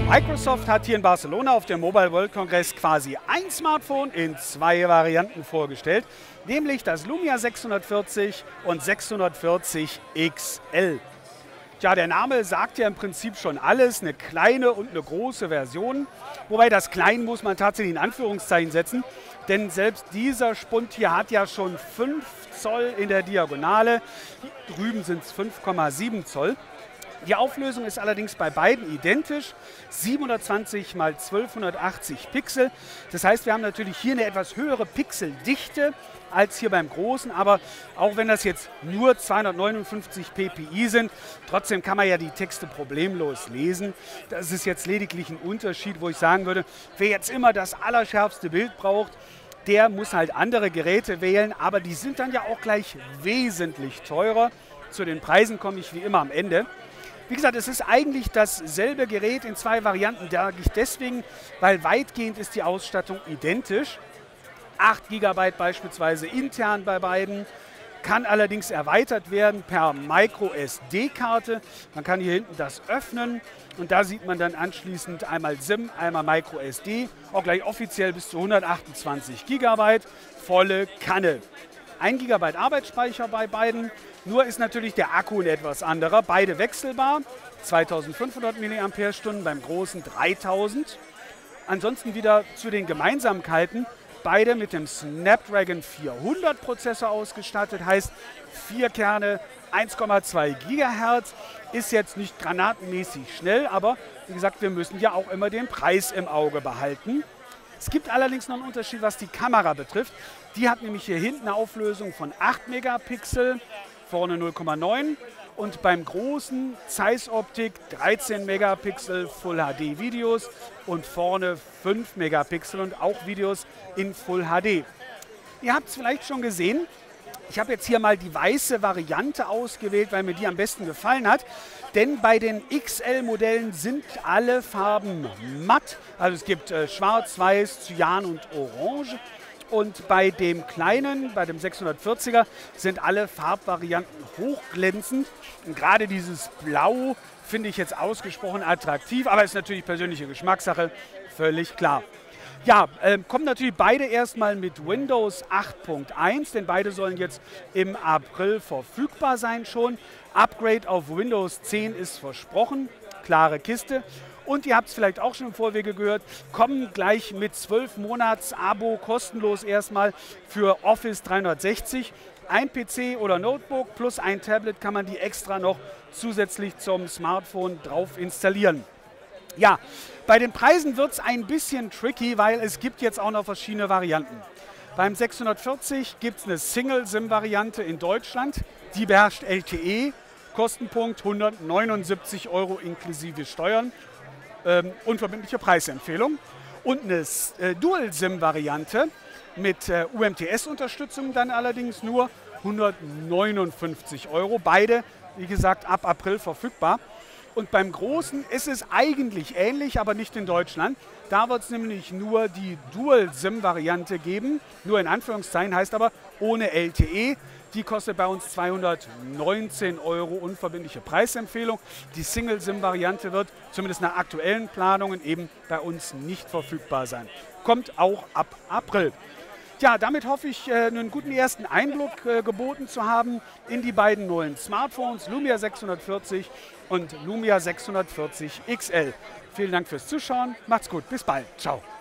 Microsoft hat hier in Barcelona auf dem Mobile World Congress quasi ein Smartphone in zwei Varianten vorgestellt, nämlich das Lumia 640 und 640 XL. Ja, der Name sagt ja im Prinzip schon alles, eine kleine und eine große Version, wobei das Klein muss man tatsächlich in Anführungszeichen setzen, denn selbst dieser Spund hier hat ja schon 5 Zoll in der Diagonale, hier drüben sind es 5,7 Zoll. Die Auflösung ist allerdings bei beiden identisch, 720 x 1280 Pixel. Das heißt, wir haben natürlich hier eine etwas höhere Pixeldichte als hier beim Großen, aber auch wenn das jetzt nur 259 ppi sind, trotzdem kann man ja die Texte problemlos lesen. Das ist jetzt lediglich ein Unterschied, wo ich sagen würde, wer jetzt immer das allerschärfste Bild braucht, der muss halt andere Geräte wählen, aber die sind dann ja auch gleich wesentlich teurer. Zu den Preisen komme ich wie immer am Ende. Wie gesagt, es ist eigentlich dasselbe Gerät in zwei Varianten, sage ich deswegen, weil weitgehend ist die Ausstattung identisch. 8 GB beispielsweise intern bei beiden, kann allerdings erweitert werden per Micro-SD-Karte. Man kann hier hinten das öffnen und da sieht man dann anschließend einmal SIM, einmal Micro-SD, auch gleich offiziell bis zu 128 GB, volle Kanne. 1 GB Arbeitsspeicher bei beiden, nur ist natürlich der Akku ein etwas anderer. Beide wechselbar, 2500 mAh, beim Großen 3000. Ansonsten wieder zu den Gemeinsamkeiten, beide mit dem Snapdragon 400 Prozessor ausgestattet, heißt 4 Kerne, 1,2 GHz, ist jetzt nicht granatenmäßig schnell, aber wie gesagt, wir müssen ja auch immer den Preis im Auge behalten. Es gibt allerdings noch einen Unterschied, was die Kamera betrifft. Die hat nämlich hier hinten eine Auflösung von 8 Megapixel, vorne 0,9 und beim großen Zeiss Optik 13 Megapixel Full HD Videos und vorne 5 Megapixel und auch Videos in Full HD. Ihr habt es vielleicht schon gesehen. Ich habe jetzt hier mal die weiße Variante ausgewählt, weil mir die am besten gefallen hat. Denn bei den XL-Modellen sind alle Farben matt. Also es gibt Schwarz, Weiß, Cyan und Orange. Und bei dem kleinen, bei dem 640er, sind alle Farbvarianten hochglänzend. Und gerade dieses Blau finde ich jetzt ausgesprochen attraktiv, aber ist natürlich persönliche Geschmackssache, völlig klar. Ja, kommen natürlich beide erstmal mit Windows 8.1, denn beide sollen jetzt im April verfügbar sein schon. Upgrade auf Windows 10 ist versprochen, klare Kiste. Und ihr habt es vielleicht auch schon im Vorwege gehört, kommen gleich mit 12 Monats Abo kostenlos erstmal für Office 360. Ein PC oder Notebook plus ein Tablet kann man die extra noch zusätzlich zum Smartphone drauf installieren. Ja, bei den Preisen wird es ein bisschen tricky, weil es gibt jetzt auch noch verschiedene Varianten. Beim 640 gibt es eine Single-SIM-Variante in Deutschland, die beherrscht LTE, Kostenpunkt 179 € inklusive Steuern, unverbindliche Preisempfehlung. Und eine Dual-SIM-Variante mit UMTS-Unterstützung dann allerdings nur 159 €, beide, wie gesagt, ab April verfügbar. Und beim Großen ist es eigentlich ähnlich, aber nicht in Deutschland. Da wird es nämlich nur die Dual-SIM-Variante geben, nur in Anführungszeichen, heißt aber ohne LTE. Die kostet bei uns 219 € unverbindliche Preisempfehlung. Die Single-SIM-Variante wird zumindest nach aktuellen Planungen eben bei uns nicht verfügbar sein. Kommt auch ab April. Ja, damit hoffe ich, einen guten ersten Einblick geboten zu haben in die beiden neuen Smartphones, Lumia 640 und Lumia 640 XL. Vielen Dank fürs Zuschauen, macht's gut, bis bald, ciao.